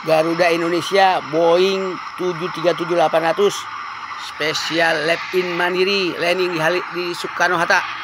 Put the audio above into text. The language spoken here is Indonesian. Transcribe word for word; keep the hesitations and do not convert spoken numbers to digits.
Garuda Indonesia Boeing tujuh tiga tujuh delapan ratus Special Lab in Mandiri landing di, di Soekarno Hatta.